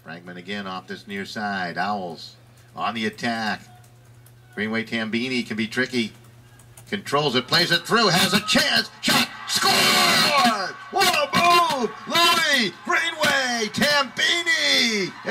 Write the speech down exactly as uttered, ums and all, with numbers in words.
Fragment again off this near side. Owls on the attack. Greenway Tambini can be tricky. Controls it, plays it through, has a chance. Shot, score! What a move! Louis Greenway Tambini!